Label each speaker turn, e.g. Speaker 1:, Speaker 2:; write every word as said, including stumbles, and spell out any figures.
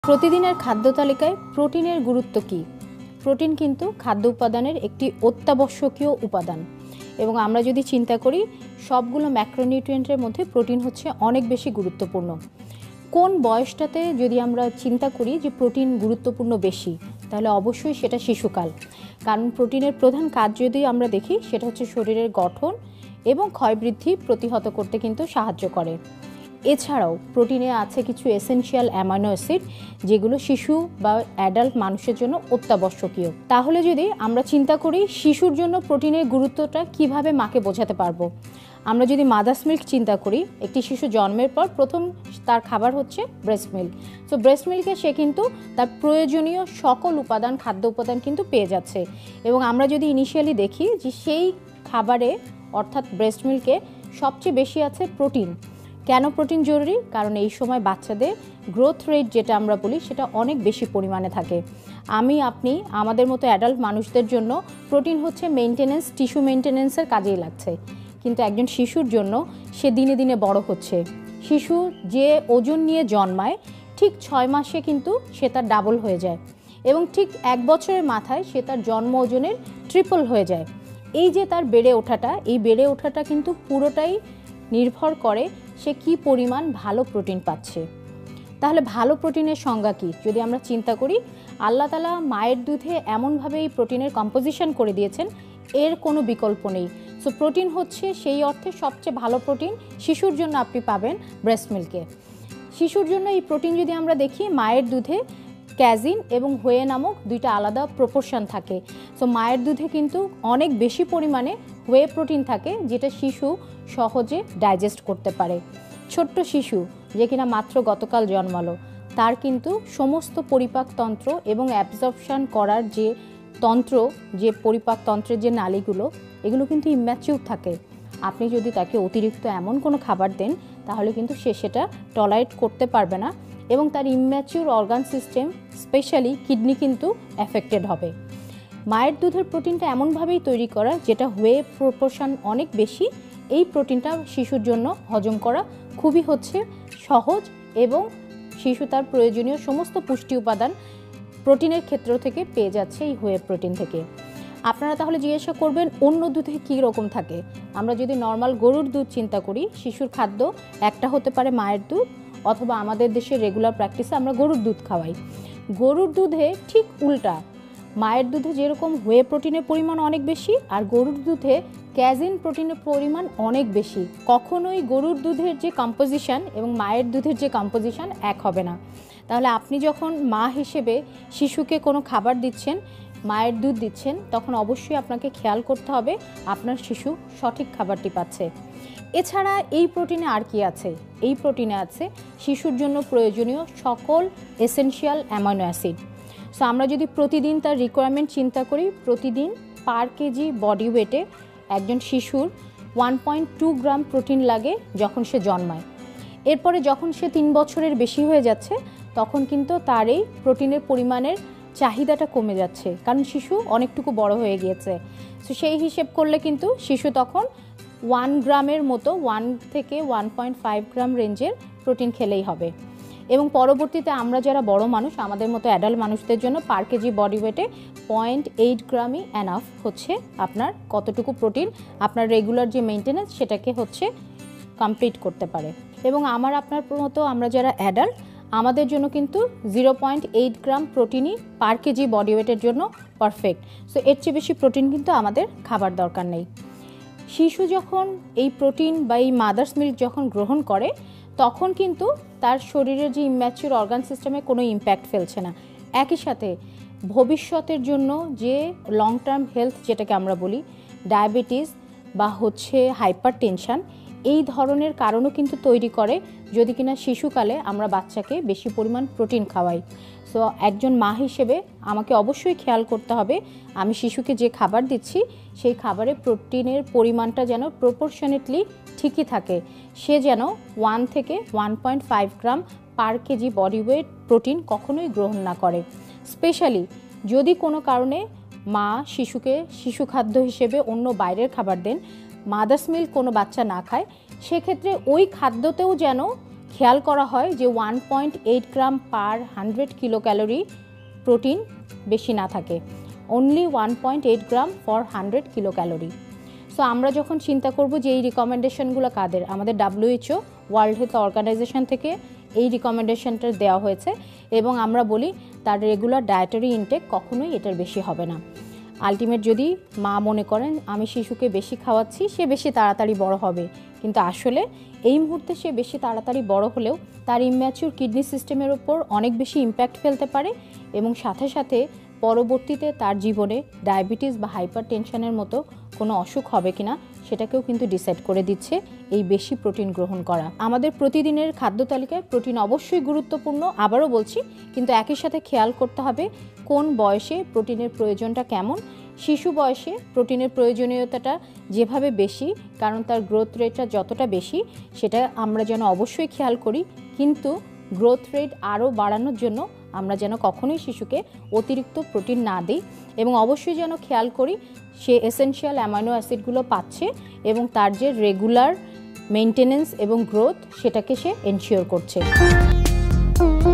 Speaker 1: প্রতিদিনের খাদ্য তালিকায় প্রোটিনের গুরুত্ব কী? প্রোটিন কিন্তু খাদ্য উপাদানের একটি অত্যাবশ্যকীয় উপাদান এবং আমরা যদি চিন্তা করি সবগুলো ম্যাক্রোনিউট্রিয়েন্টের মধ্যে প্রোটিন হচ্ছে অনেক বেশি গুরুত্বপূর্ণ। কোন বয়সটাতে যদি আমরা চিন্তা করি যে প্রোটিন গুরুত্বপূর্ণ বেশি, তাহলে অবশ্যই সেটা শিশুকাল। কারণ প্রোটিনের প্রধান কাজ যদি আমরা দেখি সেটা হচ্ছে শরীরের গঠন এবং ক্ষয়বৃদ্ধি প্রতিহত করতে কিন্তু সাহায্য করে। এছাড়াও প্রোটিনে আছে কিছু এসেনশিয়াল অ্যামাইনো অ্যাসিড যেগুলো শিশু বা অ্যাডাল্ট মানুষের জন্য অত্যাবশ্যকীয়। তাহলে যদি আমরা চিন্তা করি শিশুর জন্য প্রোটিনের গুরুত্বটা কিভাবে মাকে বোঝাতে পারবো, আমরা যদি মাদার্স মিল্ক চিন্তা করি, একটি শিশু জন্মের পর প্রথম তার খাবার হচ্ছে ব্রেস্ট মিল্ক। সো ব্রেস্ট মিল্কে সে কিন্তু তার প্রয়োজনীয় সকল উপাদান খাদ্য উপাদান কিন্তু পেয়ে যাচ্ছে এবং আমরা যদি ইনিশিয়ালি দেখি যে সেই খাবারে অর্থাৎ ব্রেস্ট মিল্কে সবচেয়ে বেশি আছে প্রোটিন। কেন প্রোটিন জরুরি? কারণ এই সময় বাচ্চাদের গ্রোথ রেট যেটা আমরা বলি সেটা অনেক বেশি পরিমাণে থাকে। আমি আপনি আমাদের মতো অ্যাডাল্ট মানুষদের জন্য প্রোটিন হচ্ছে মেনটেনেন্স, টিস্যু মেনটেনেন্সের কাজেই লাগছে, কিন্তু একজন শিশুর জন্য সে দিনে দিনে বড় হচ্ছে। শিশু যে ওজন নিয়ে জন্মায় ঠিক ছয় মাসে কিন্তু সে তার ডাবল হয়ে যায় এবং ঠিক এক বছরের মাথায় সে তার জন্ম ওজনের ট্রিপল হয়ে যায়। এই যে তার বেড়ে ওঠাটা, এই বেড়ে ওঠাটা কিন্তু পুরোটাই নির্ভর করে সে কী পরিমাণ ভালো প্রোটিন পাচ্ছে। তাহলে ভালো প্রোটিনের সংজ্ঞা কী? যদি আমরা চিন্তা করি, আল্লাহ তাআলা মায়ের দুধে এমনভাবে এই প্রোটিনের কম্পোজিশন করে দিয়েছেন, এর কোনো বিকল্প নেই। সো প্রোটিন হচ্ছে সেই অর্থে সবচেয়ে ভালো প্রোটিন শিশুর জন্য আপনি পাবেন ব্রেস্ট মিল্কে। শিশুর জন্য এই প্রোটিন যদি আমরা দেখি, মায়ের দুধে ক্যাজিন এবং হোয়ে নামক দুইটা আলাদা প্রপোর্শন থাকে। সো মায়ের দুধে কিন্তু অনেক বেশি পরিমাণে হোয়ে প্রোটিন থাকে যেটা শিশু সহজে ডাইজেস্ট করতে পারে। ছোট্ট শিশু যে কিনা মাত্র গতকাল জন্মালো, তার কিন্তু সমস্ত পরিপাকতন্ত্র এবং অ্যাবজর্পশন করার যে তন্ত্র, যে পরিপাকতন্ত্রের যে নালীগুলো, এগুলো কিন্তু ইম্যাচিউর থাকে। আপনি যদি তাকে অতিরিক্ত এমন কোনো খাবার দেন তাহলে কিন্তু সে সেটা টলারেট করতে পারবে না এবং তার immature organ system, specially kidney কিন্তু অ্যাফেক্টেড হবে। মায়ের দুধের প্রোটিনটা এমনভাবেই তৈরি করা যেটা হোয়ে প্রপোর্শন অনেক বেশি। এই প্রোটিনটা শিশুর জন্য হজম করা খুবই হচ্ছে সহজ এবং শিশু তার প্রয়োজনীয় সমস্ত পুষ্টি উপাদান প্রোটিনের ক্ষেত্র থেকে পেয়ে যাচ্ছে এই হোয়ে প্রোটিন থেকে। আপনারা তাহলে জিজ্ঞাসা করবেন অন্য দুধে কী রকম থাকে। আমরা যদি নর্মাল গরুর দুধ চিন্তা করি, শিশুর খাদ্য একটা হতে পারে মায়ের দুধ, অথবা আমাদের দেশের রেগুলার প্র্যাকটিসে আমরা গরুর দুধ খাওয়াই। গরুর দুধে ঠিক উল্টা, মায়ের দুধে যেরকম হোয়ে প্রোটিনের পরিমাণ অনেক বেশি, আর গরুর দুধে ক্যাজিন প্রোটিনের পরিমাণ অনেক বেশি। কখনোই গরুর দুধের যে কম্পোজিশন এবং মায়ের দুধের যে কম্পোজিশন এক হবে না। তাহলে আপনি যখন মা হিসেবে শিশুকে কোনো খাবার দিচ্ছেন, মায়ের দুধ দিচ্ছেন, তখন অবশ্যই আপনাকে খেয়াল করতে হবে আপনার শিশু সঠিক খাবারটি পাচ্ছে। এছাড়া এই প্রোটিনে আর কি আছে? এই প্রোটিনে আছে শিশুর জন্য প্রয়োজনীয় সকল এসেনশিয়াল অ্যামাইনো অ্যাসিড। সো আমরা যদি প্রতিদিন তার রিকোয়ারমেন্ট চিন্তা করি, প্রতিদিন পার কেজি বডি ওয়েটে একজন শিশুর one point two gram protein লাগে যখন সে জন্মায়। এরপরে যখন সে তিন বছরের বেশি হয়ে যাচ্ছে তখন কিন্তু তার এই প্রোটিনের পরিমাণের চাহিদাটা কমে যাচ্ছে, কারণ শিশু অনেকটুকু বড় হয়ে গিয়েছে। সো সেই হিসেব করলে কিন্তু শিশু তখন ওয়ান গ্রামের মতো ওয়ান থেকে ওয়ান পয়েন্ট ফাইভ গ্রাম রেঞ্জের প্রোটিন খেলেই হবে। এবং পরবর্তীতে আমরা যারা বড় মানুষ, আমাদের মতো অ্যাডাল্ট মানুষদের জন্য পার কেজি বডি ওয়েটে পয়েন্ট এইট গ্রামই এনাফ হচ্ছে আপনার কতটুকু প্রোটিন আপনার রেগুলার যে মেনটেন্যান্স সেটাকে হচ্ছে কমপ্লিট করতে পারে। এবং আমার আপনার মতো আমরা যারা অ্যাডাল্ট, আমাদের জন্য কিন্তু জিরো পয়েন্ট এইট গ্রাম প্রোটিনই পার কেজি বডি ওয়েটের জন্য পারফেক্ট। সো এর চেয়ে বেশি প্রোটিন কিন্তু আমাদের খাবার দরকার নেই। শিশু যখন এই প্রোটিন বা এই মাদার্স মিল্ক যখন গ্রহণ করে তখন কিন্তু তার শরীরের যে ইম্যাচিউর অর্গান সিস্টেমে কোনো ইম্প্যাক্ট ফেলছে না। একই সাথে ভবিষ্যতের জন্য যে লং টার্ম হেলথ যেটাকে আমরা বলি, ডায়াবেটিস বা হচ্ছে হাইপার টেনশন, এই ধরনের কারণও কিন্তু তৈরি করে যদি কিনা শিশুকালে আমরা বাচ্চাকে বেশি পরিমাণ প্রোটিন খাওয়াই। সো একজন মা হিসেবে আমাকে অবশ্যই খেয়াল করতে হবে আমি শিশুকে যে খাবার দিচ্ছি সেই খাবারে প্রোটিনের পরিমাণটা যেন প্রপোর্শনেটলি ঠিকই থাকে। সে যেন ওয়ান থেকে one point five gram per KG body weight protein কখনোই গ্রহণ না করে। স্পেশালি যদি কোনো কারণে মা শিশুকে শিশু খাদ্য হিসেবে অন্য বাইরের খাবার দেন, মাদার্স মিল্ক কোনো বাচ্চা না খায়, সেক্ষেত্রে ওই খাদ্যতেও যেন খেয়াল করা হয় যে one point eight gram per hundred kilo calorie protein বেশি না থাকে, only one point eight gram for hundred kilo calorie. So আমরা যখন চিন্তা করব যে এই রিকমেন্ডেশনগুলো কাদের, আমাদের ডাব্লিউএইচও ওয়ার্ল্ড হেলথ অর্গানাইজেশন থেকে এই রিকমেন্ডেশনটা দেওয়া হয়েছে এবং আমরা বলি তার রেগুলার ডায়েটারি ইনটেক কখনোই এটার বেশি হবে না। আলটিমেট যদি মা মনে করেন আমি শিশুকে বেশি খাওয়াচ্ছি সে বেশি তাড়াতাড়ি বড় হবে, কিন্তু আসলে এই মুহূর্তে সে বেশি তাড়াতাড়ি বড় হলেও তার ইম্যাচিউর কিডনি সিস্টেমের ওপর অনেক বেশি ইম্প্যাক্ট ফেলতে পারে এবং সাথে সাথে পরবর্তীতে তার জীবনে ডায়াবেটিস বা হাইপার টেনশনের মতো কোনো অসুখ হবে কিনা সেটাকেও কিন্তু ডিসাইড করে দিচ্ছে এই বেশি প্রোটিন গ্রহণ করা। আমাদের প্রতিদিনের খাদ্য তালিকায় প্রোটিন অবশ্যই গুরুত্বপূর্ণ, আবারও বলছি, কিন্তু একই সাথে খেয়াল করতে হবে কোন বয়সে প্রোটিনের প্রয়োজনটা কেমন। শিশু বয়সে প্রোটিনের প্রয়োজনীয়তাটা যেভাবে বেশি, কারণ তার গ্রোথ রেটটা যতটা বেশি সেটা আমরা যেন অবশ্যই খেয়াল করি, কিন্তু গ্রোথ রেট আরও বাড়ানোর জন্য আমরা যেন কখনোই শিশুকে অতিরিক্ত প্রোটিন না দিই এবং অবশ্যই যেন খেয়াল করি সে এসেনশিয়াল অ্যামাইনো অ্যাসিডগুলো পাচ্ছে এবং তার যে রেগুলার মেনটেনেন্স এবং গ্রোথ সেটাকে সে এনশিওর করছে।